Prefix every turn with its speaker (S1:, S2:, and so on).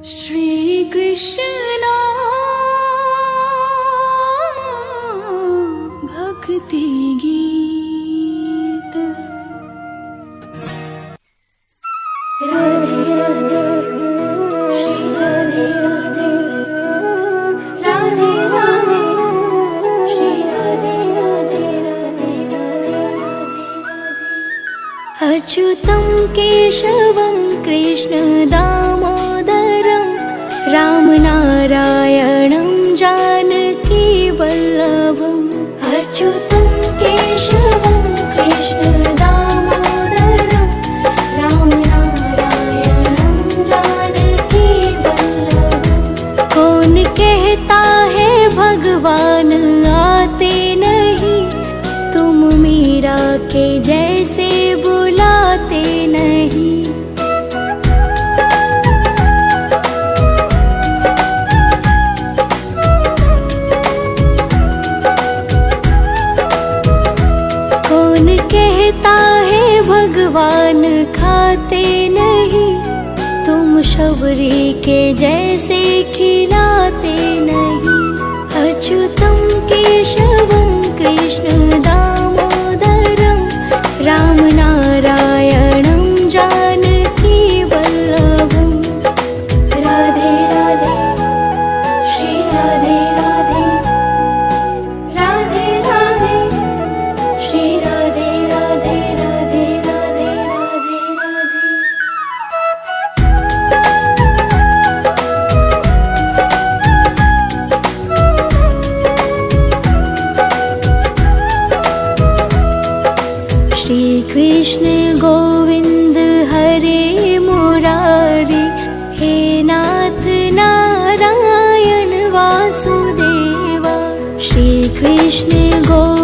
S1: श्री कृष्ण भक्ति गीत। राधे राधे श्री राधे राधे, राधे राधे श्री राधे राधे, राधे राधे राधे। अच्युतं केशवं कृष्ण दामोदरं राम नारायणं जानकी वल्लभम्। अच्युतं केशवं कृष्ण दामोदरं राम नारायणं जानकी वल्लभम्। कौन कहता है भगवान आते नहीं, तुम मीरा के जैसे बुलाते नहीं। कहता है भगवान खाते नहीं, तुम शबरी के जैसे खिलाते नहीं। अच्युतं केशवं कृष्ण दामोदरं राम नारायणं जानकी वल्लभम्। राधे राधे श्री राधे राधे, राधे राधे श्री राधे राधे, राधे राधे राधे राधे। श्री कृष्ण गोविंद हरे मुरारी, हे नाथ नारायण वासुदेवा। श्री कृष्ण गोविंद